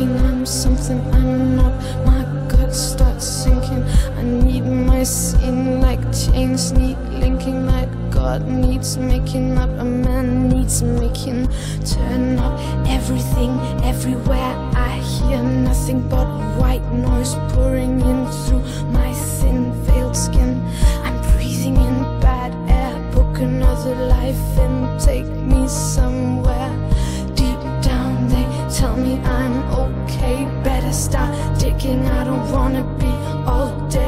thinking I'm something I'm not. My gut starts sinking. I need my scene like chains need linking, like God needs making up. A man needs making. Turn up everything, everywhere. I hear nothing but white noise pouring in through my thin veiled skin. I'm breathing in bad air. Book another life and take me somewhere deep down. They tell me I'm okay. Better start digging. I don't wanna be all dead.